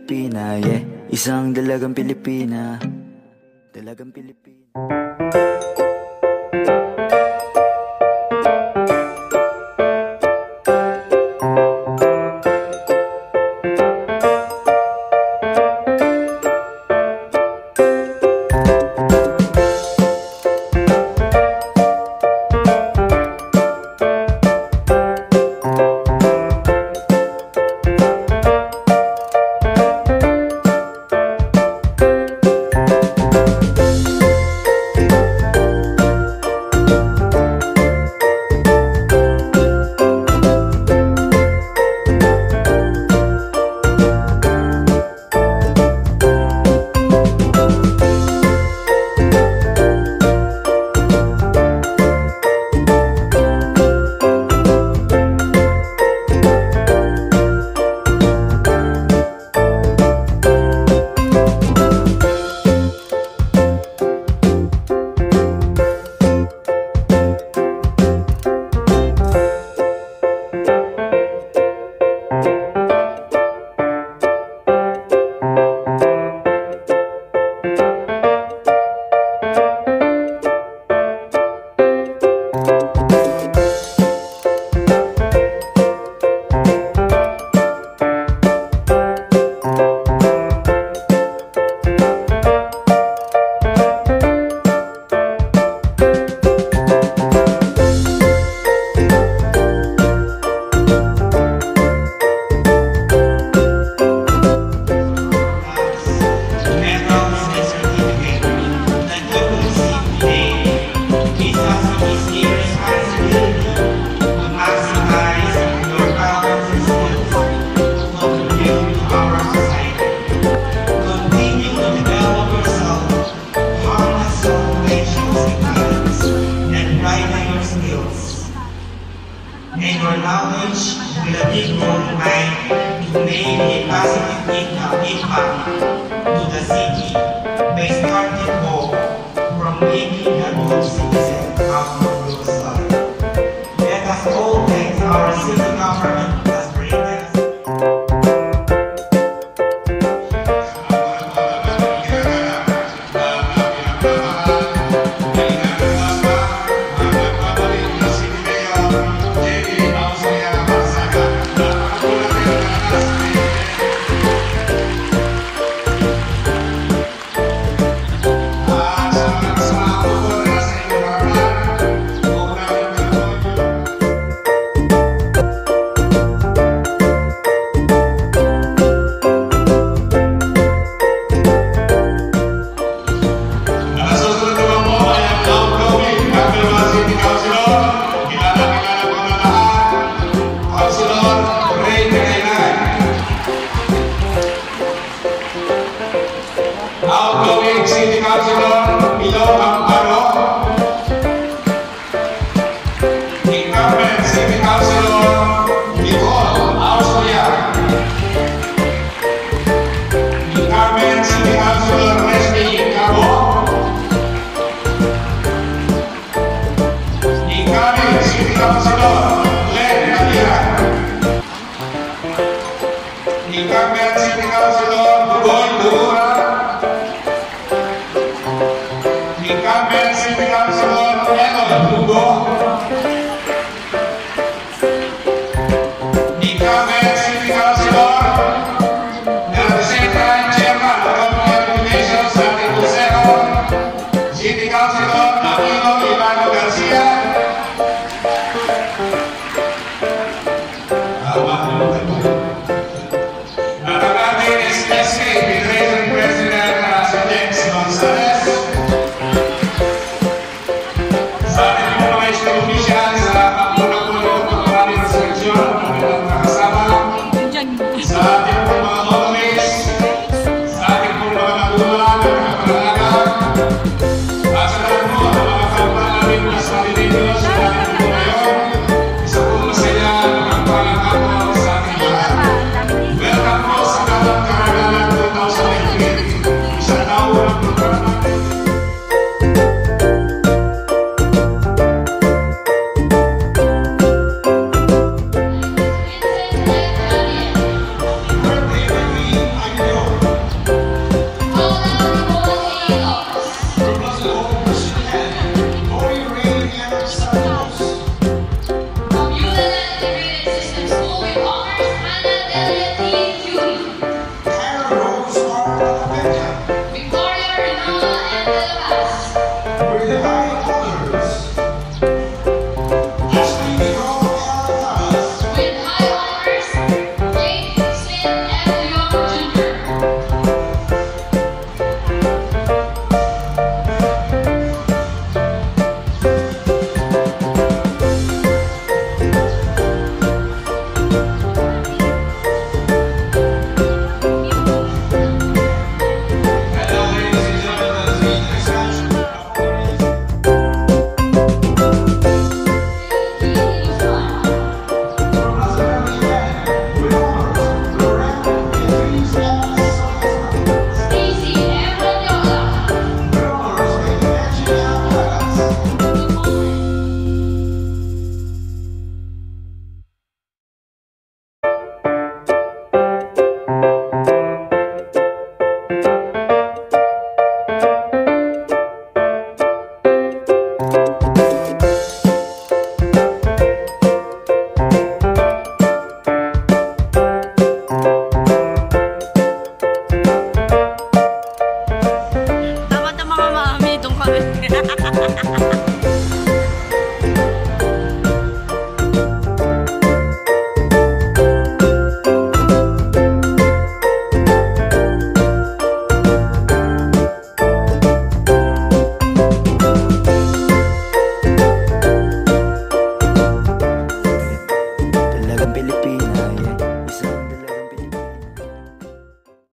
Pilipina, yeah. Isang dalagang Pilipina. Dalagang Pilipina. And your knowledge will be glorified to make a positive impact to the city by starting home from making a good citizen of Jerusalem. Let us all thank our city government as bring us. Outgoing City Councilor Milo Amparo, Incumbent City Councilor Nicole Australia, Incumbent City Councilor Leslie Cabo, Incoming City Councilor Glenn Natira, Incumbent City Councilor Boy Dura, Incumbent City Councilor Evan Hugo, Incumbent City Councilor, and at the same time Chairman of Government Relations Santi Lucero, City Councilor Aquino Ivano Garcia, SK Federation President Alex Gonzalez, sa ating information official sa pagpunapuno ng maraming seleksyon ng mga nakasama, sa ating pong mga homies, sa ating pong mga nagulang at kapalalaga, at sa lahat mo ang mga kapal namin na sa Pilipinas sa ating pong ngayon, sa Dalagang Pilipino.